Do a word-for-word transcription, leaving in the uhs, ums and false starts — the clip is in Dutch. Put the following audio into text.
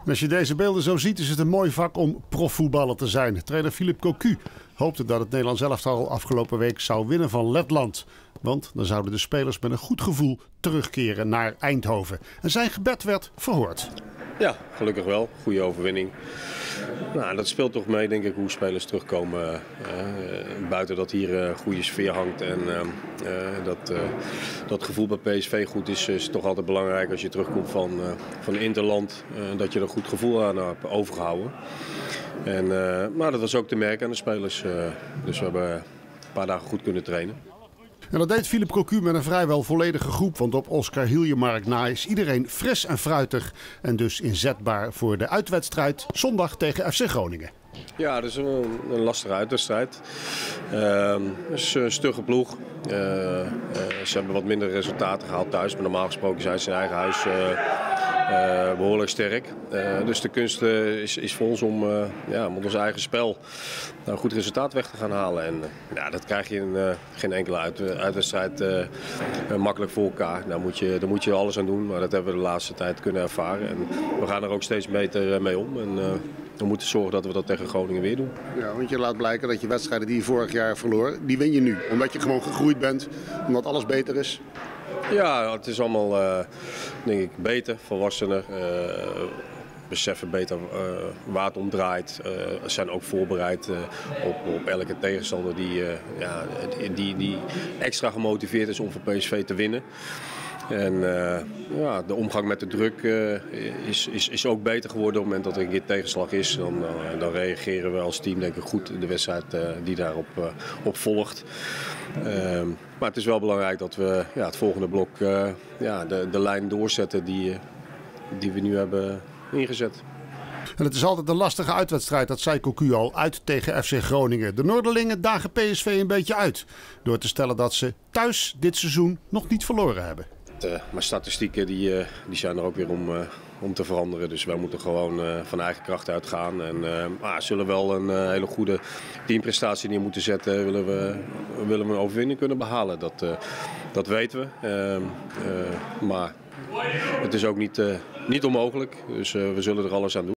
En als je deze beelden zo ziet, is het een mooi vak om profvoetballer te zijn. Trainer Philippe Cocu hoopte dat het Nederlands elftal afgelopen week zou winnen van Letland. Want dan zouden de spelers met een goed gevoel terugkeren naar Eindhoven. En zijn gebed werd verhoord. Ja, gelukkig wel. Goede overwinning. Nou, dat speelt toch mee, denk ik, hoe spelers terugkomen. Uh, buiten dat hier een uh, goede sfeer hangt en uh, uh, dat, uh, dat gevoel bij P S V goed is, is het toch altijd belangrijk als je terugkomt van, uh, van Interland. Uh, dat je er een goed gevoel aan hebt overgehouden. En, uh, maar dat was ook te merken aan de spelers. Uh, dus we hebben een paar dagen goed kunnen trainen. En dat deed Philippe Cocu met een vrijwel volledige groep. Want op Oscar Hiljemark na is iedereen fris en fruitig. En dus inzetbaar voor de uitwedstrijd zondag tegen F C Groningen. Ja, dat is een, een lastige uitwedstrijd. Uh, het is een stugge ploeg. Uh, uh, ze hebben wat minder resultaten gehaald thuis. Maar normaal gesproken zijn ze in eigen huis uh, uh, behoorlijk sterk. Uh, dus de kunst uh, is, is voor ons om, uh, ja, om ons eigen spel een goed resultaat weg te gaan halen. En uh, ja, dat krijg je in uh, geen enkele uit, uitwedstrijd uh, uh, makkelijk voor elkaar. Daar moet, je, daar moet je alles aan doen. Maar dat hebben we de laatste tijd kunnen ervaren. En we gaan er ook steeds beter mee om. En, uh, we moeten zorgen dat we dat tegen Groningen weer doen. Ja, want je laat blijken dat je wedstrijden die je vorig jaar verloor, die win je nu. Omdat je gewoon gegroeid bent, omdat alles beter is. Ja, het is allemaal uh, denk ik beter, volwassener. Uh, beseffen beter uh, waar het om draait. Uh, zijn ook voorbereid uh, op, op elke tegenstander die, uh, ja, die, die extra gemotiveerd is om voor P S V te winnen. En uh, ja, de omgang met de druk uh, is, is, is ook beter geworden. Op het moment dat er een keer tegenslag is, dan, uh, dan reageren we als team denk ik goed in de wedstrijd uh, die daarop uh, op volgt. Uh, maar het is wel belangrijk dat we ja, het volgende blok uh, ja, de, de lijn doorzetten die, uh, die we nu hebben ingezet. En het is altijd een lastige uitwedstrijd, dat zei Cocu al, uit tegen F C Groningen. De Noorderlingen dagen P S V een beetje uit, door te stellen dat ze thuis dit seizoen nog niet verloren hebben. Uh, maar statistieken die, uh, die zijn er ook weer om, uh, om te veranderen. Dus wij moeten gewoon uh, van eigen kracht uitgaan. En uh, ah, zullen wel een uh, hele goede teamprestatie neer moeten zetten. Willen we, willen we een overwinning kunnen behalen. Dat, uh, dat weten we. Uh, uh, maar het is ook niet, uh, niet onmogelijk. Dus uh, we zullen er alles aan doen.